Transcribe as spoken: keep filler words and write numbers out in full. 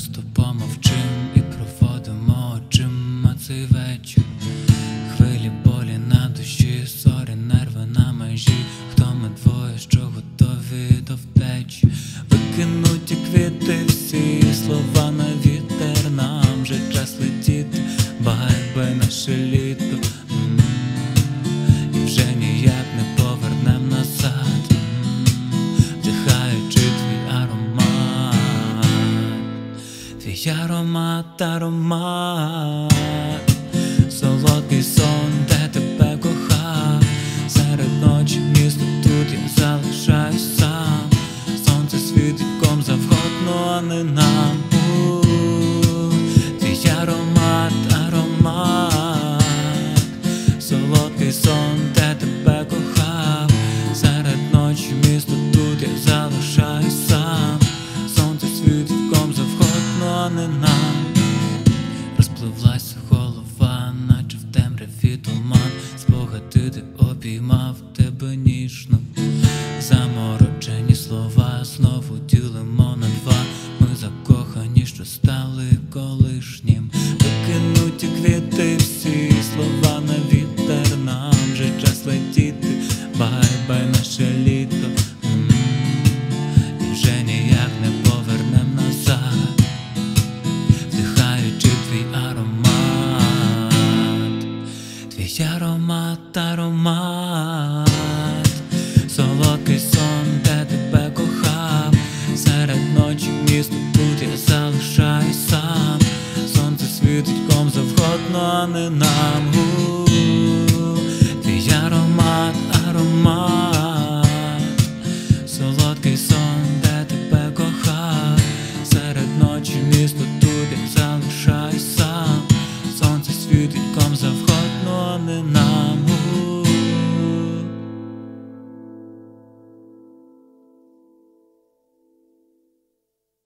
просто помовчим і проводимо очима цей вечір. Хвилі болі на душі, зорі, нерви на межі. Хто ми двоє, що готові до втечі? Викинуті квіти, всі слова на вітер. Нам же час летіти, бай-бай наше літо. І вже ніяк не повернем назад, вдихаючи твій аромат. Твій аромат, аромат, солодкий сон, де тебе кохав. Серед ночі місто, тут я залишаюсь сам. Сонце світить ком завгодно, а не нам. У-у-у. Твій аромат, аромат, солодкий сон, де тебе кохав. Серед ночі місто, тут я залишаюсь сам. Сонце світить ком завгодно, а не нам. Розпливлася голова, наче в темряві туман. Спогади, ти обіймав тебе ніжно. Заморочені слова знову ділимо на два. Ми закохані, що стали колишнім. Викинуті квіти, всі слова на вітер. Нам же час летіти, бай-бай наше літо. І вже ніяк не повернем назад, вдихаючи твій аромат. Твій аромат, аромат, солодкий сон, де тебе кохав. Серед ночі місто, тут я залишаюсь сам. Сонце світить ком завгодно, а не нам. У-у-у. Твій аромат, аромат, солодкий сон, де тебе кохав. Серед ночі місто, тут я залишаюсь сам. Сонце світить ком завгодно, а не нам.